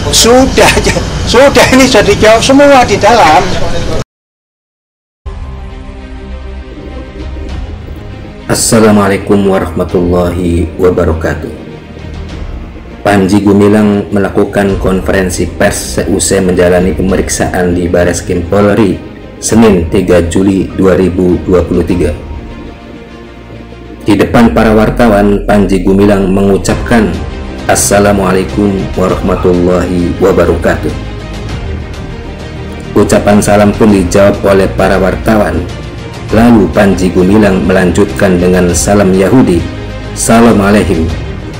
Sudah ini sudah dijawab semua di dalam. Assalamualaikum warahmatullahi wabarakatuh. Panji Gumilang melakukan konferensi pers seusai menjalani pemeriksaan di Bareskrim Polri Senin 3 Juli 2023. Di depan para wartawan, Panji Gumilang mengucapkan Assalamualaikum warahmatullahi wabarakatuh. Ucapan salam pun dijawab oleh para wartawan. Lalu Panji Gumilang melanjutkan dengan salam Yahudi, Salam alaikum.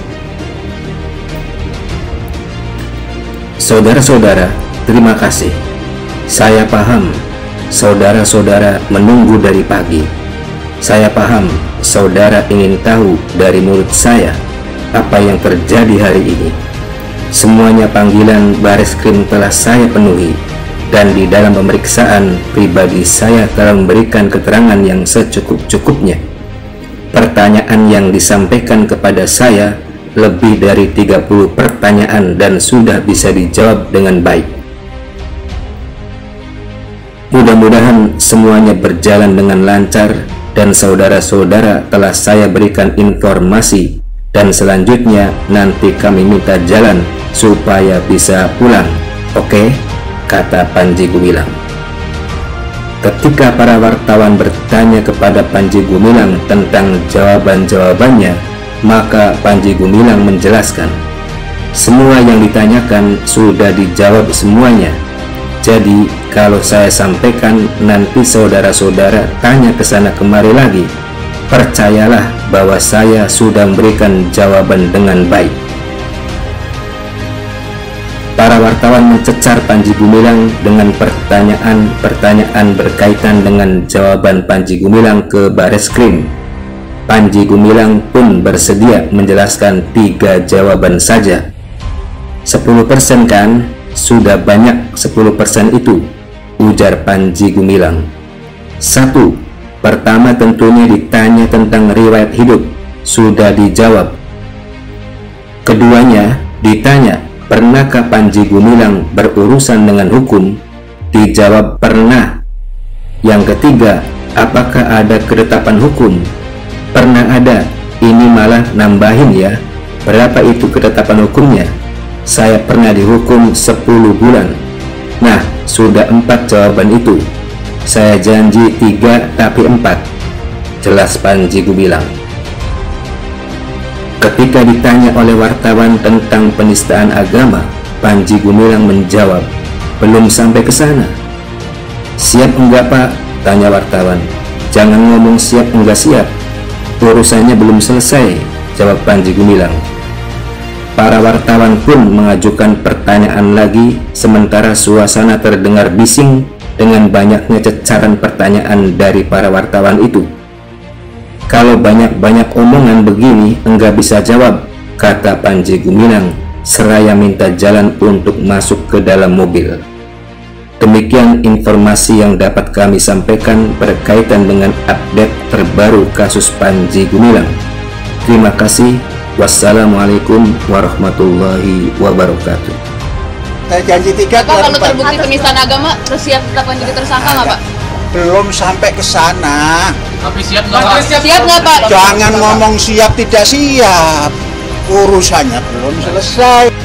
Saudara-saudara, terima kasih. Saya paham, saudara-saudara menunggu dari pagi. Saya paham, saudara ingin tahu dari mulut saya apa yang terjadi hari ini. Semuanya panggilan Bareskrim telah saya penuhi. Dan di dalam pemeriksaan pribadi saya telah memberikan keterangan yang secukup-cukupnya. Pertanyaan yang disampaikan kepada saya lebih dari 30 pertanyaan dan sudah bisa dijawab dengan baik. Mudah-mudahan semuanya berjalan dengan lancar dan saudara-saudara telah saya berikan informasi dan selanjutnya nanti kami minta jalan supaya bisa pulang. Oke? Kata Panji Gumilang. Ketika para wartawan bertanya kepada Panji Gumilang tentang jawaban-jawabannya, maka Panji Gumilang menjelaskan, semua yang ditanyakan sudah dijawab semuanya. Jadi kalau saya sampaikan nanti saudara-saudara tanya ke sana kemari lagi, percayalah bahwa saya sudah memberikan jawaban dengan baik. Para wartawan mencecar Panji Gumilang dengan pertanyaan-pertanyaan berkaitan dengan jawaban Panji Gumilang ke Bareskrim. Panji Gumilang pun bersedia menjelaskan 3 jawaban saja. 10% kan? Sudah banyak 10% itu, ujar Panji Gumilang. 1. Pertama tentunya ditanya tentang riwayat hidup, sudah dijawab. Keduanya ditanya, pernahkah Panji Gumilang berurusan dengan hukum? Dijawab pernah. Yang ketiga, apakah ada ketetapan hukum? Pernah ada. Ini malah nambahin ya. Berapa itu ketetapan hukumnya? Saya pernah dihukum 10 bulan. Nah, sudah 4 jawaban itu. Saya janji 3 tapi 4. Jelas Panji Gumilang. Ketika ditanya oleh wartawan tentang penistaan agama, Panji Gumilang menjawab, belum sampai ke sana. Siap enggak Pak? Tanya wartawan. Jangan ngomong siap enggak siap. Urusannya belum selesai, jawab Panji Gumilang. Para wartawan pun mengajukan pertanyaan lagi, sementara suasana terdengar bising dengan banyaknya cecaran pertanyaan dari para wartawan itu. Kalau banyak-banyak omongan begini enggak bisa jawab, kata Panji Gumilang seraya minta jalan untuk masuk ke dalam mobil. Demikian informasi yang dapat kami sampaikan berkaitan dengan update terbaru kasus Panji Gumilang. Terima kasih. Wassalamualaikum warahmatullahi wabarakatuh. Saya janji 3 Pak, kalau terbukti penistaan agama, terus siap tetapkan jadi tersangka nggak Pak? Belum sampai ke sana. Tapi siap nggak Pak? Siap nggak Pak? Jangan ngomong siap tidak siap. Urusannya belum selesai.